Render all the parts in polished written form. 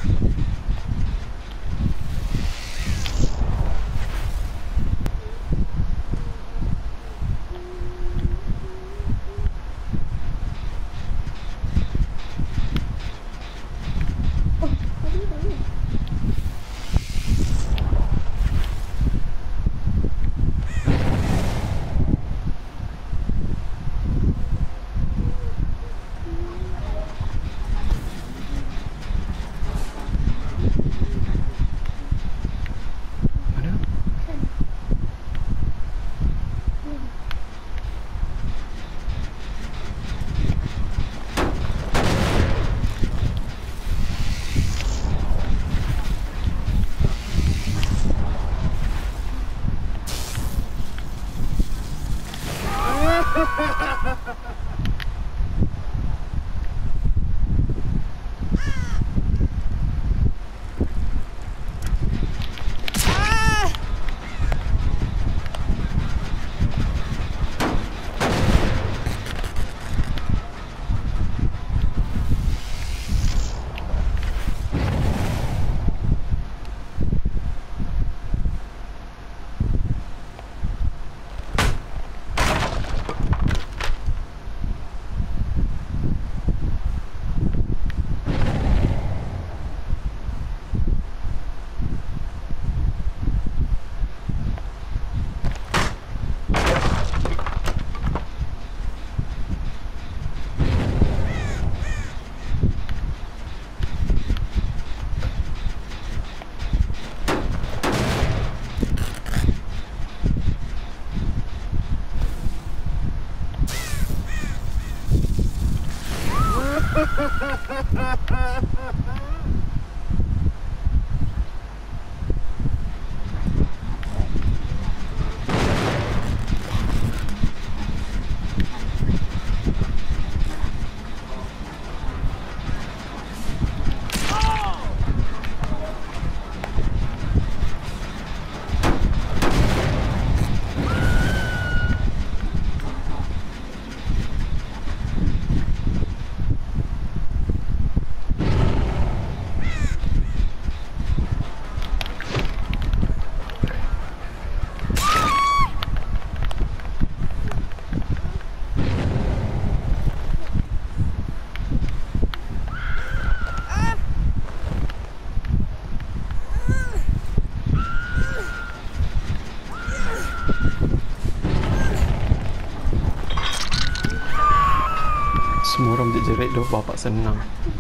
Semua orang jerit doh bapak senang.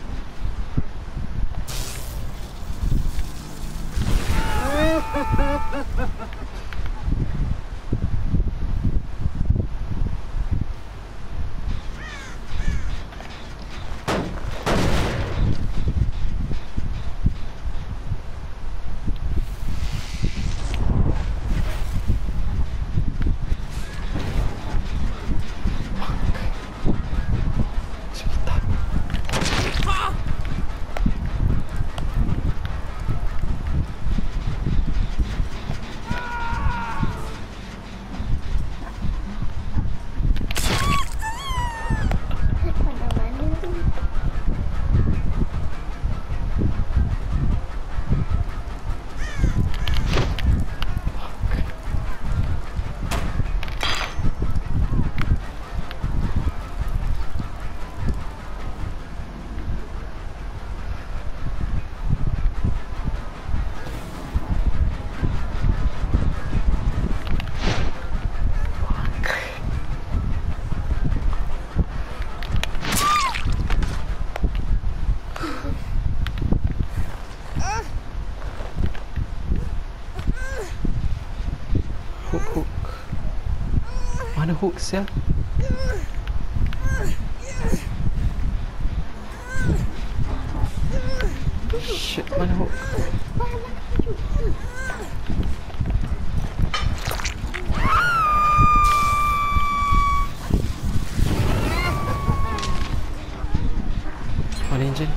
Hook. Mana hook sial? Shit, mana hook? Mana enjin?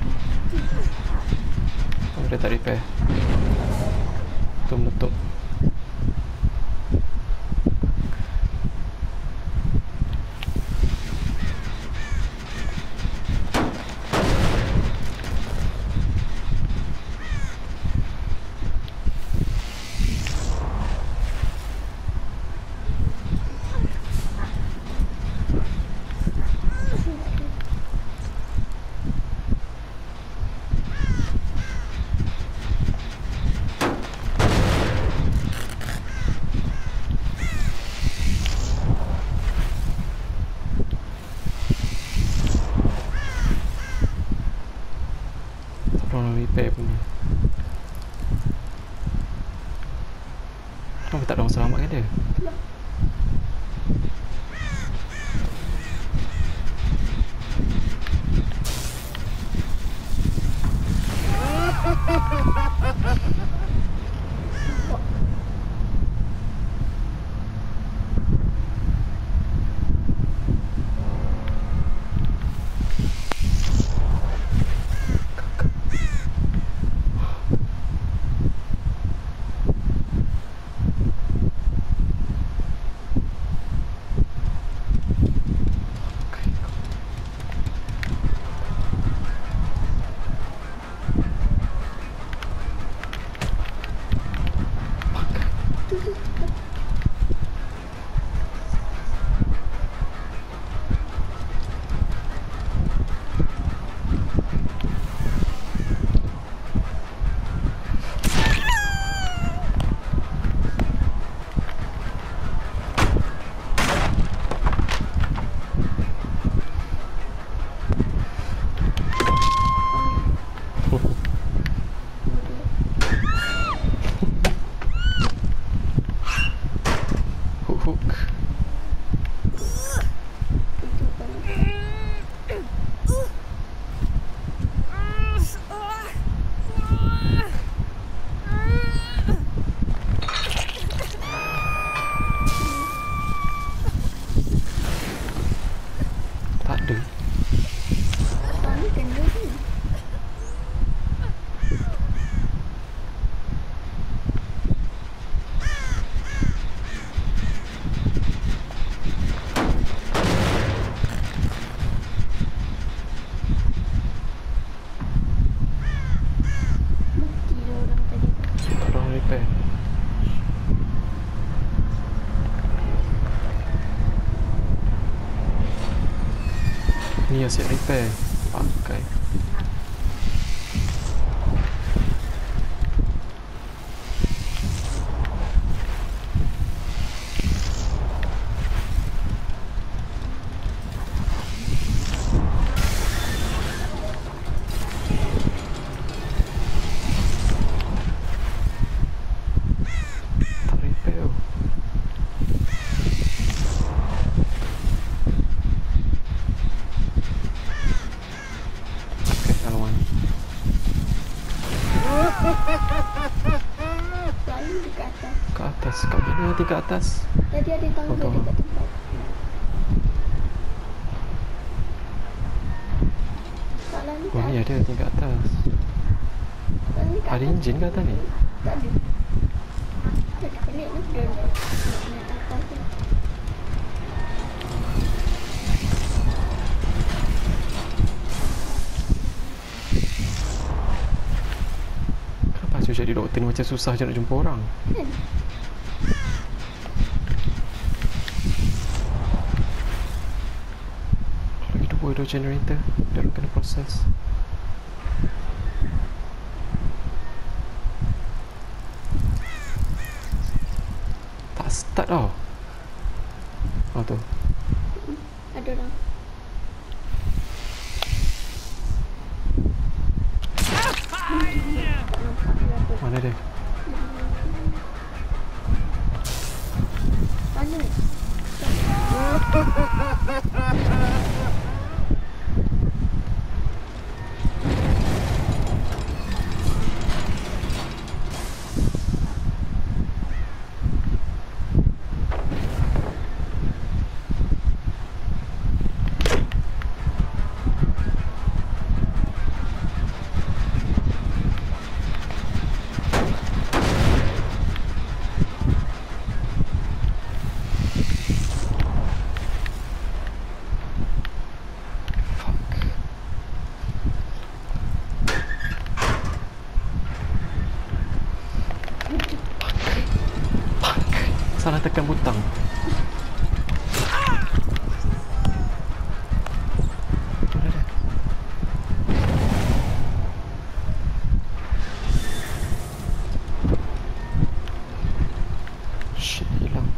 Oh, dia tak repair. Tu meletup. Tolong repair pun ni. Kenapa tak ada orang selamatkan dia? Ni asyik repair. Pakai. Tak repair oh. Ke atas. Kat mana nanti ke atas? Tadi ada tangga dekat tempat. Salah ni Oh ni ada tingkat atas. Salah ni kat Ada atas. enjin ke atas ni? Tak ada. Tak pelik ni. Dia nak naik atas ni. Kenapa Acu jadi doktor ni macam susah je nak jumpa orang? Kan? Lagi dua generator. Dah kena proses. Tak start tau. Oh tu. Ada orang. Mana dia? Mana? Salah tekan butang. Mana dia? Shit, hilang.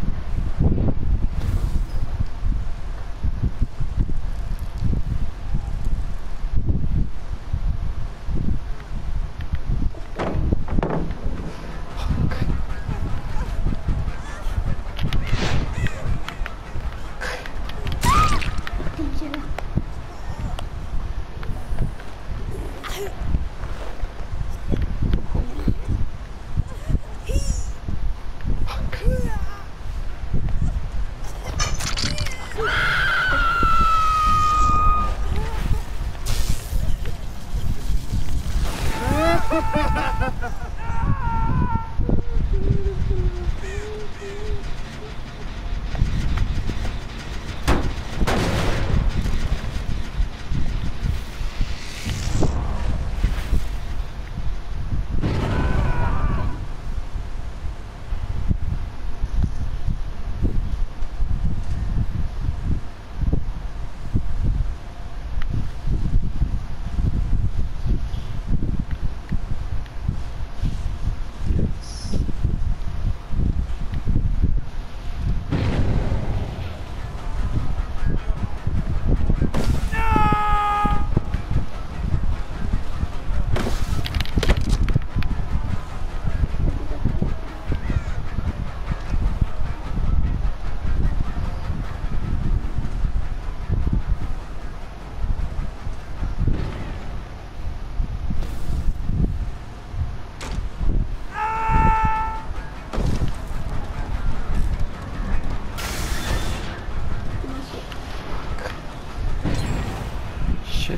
Shit.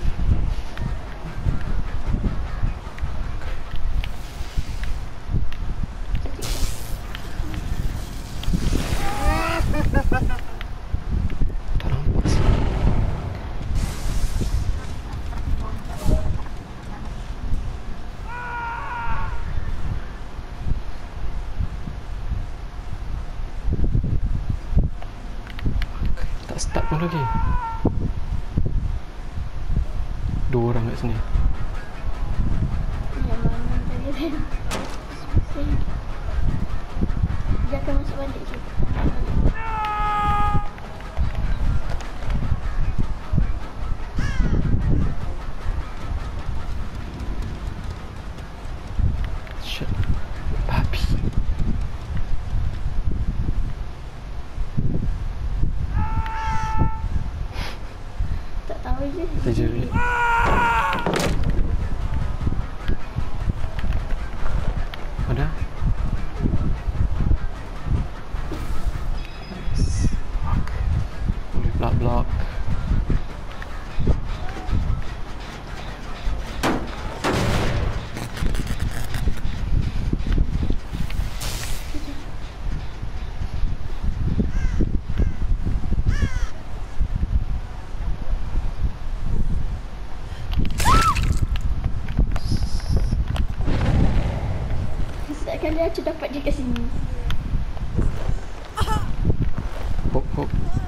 Tak nampak sih. Tak start pun lagi. Dua orang kat sini. Yang mana tadi kan? Dia akan masuk balik je. Shit. Babi. Tak tahu je. Dia jerit. Mana? Nice. Okay. Boleh block. Seakan dia macam dapat dia kat sini. Hop.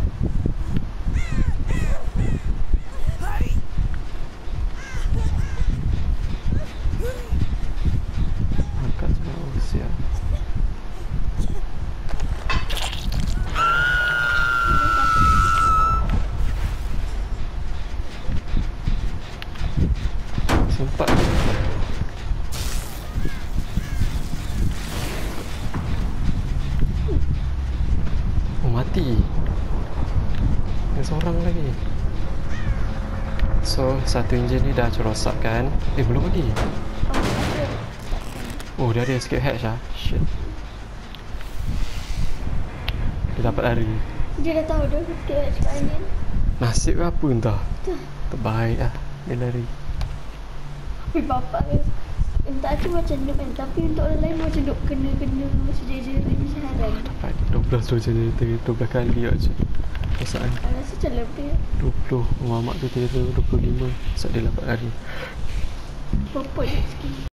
Angkat semua siap. Sempat. Oh, mati. Ada seorang lagi. So, satu enjin ni dah rosak kan? Belum lagi. Oh, dia ada escape hatch lah. Shit. Dia dapat lari. Dia dah tahu dia kat angin. Nasib ke apa entah. Terbaik lah. Dia lari. Tapi bapak dia entah tu macam noob kan. Tapi untuk orang lain macam noob kena sejerit-jerit macam haram. Dapat 12 generator 12 kali je. Perasaan Saya rasa macam lebih. 20. Mamak tu kira 25. Sebab dia dapat lari. Popot je sikit.